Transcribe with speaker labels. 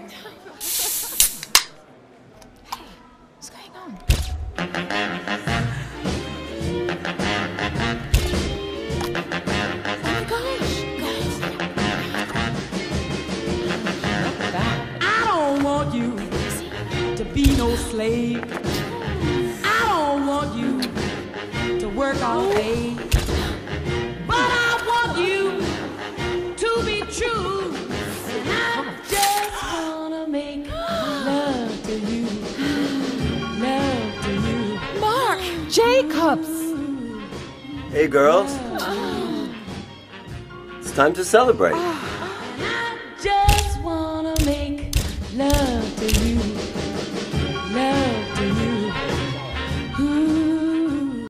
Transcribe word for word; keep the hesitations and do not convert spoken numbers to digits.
Speaker 1: What's going on? Oh my gosh, guys.
Speaker 2: I don't want you to be no slave. I don't want you to work all day. But I want you to be true. And I just wanna make love to you. Love to you.
Speaker 1: Marc Jacobs!
Speaker 3: Hey, girls. It's time to celebrate.
Speaker 2: I just wanna make love.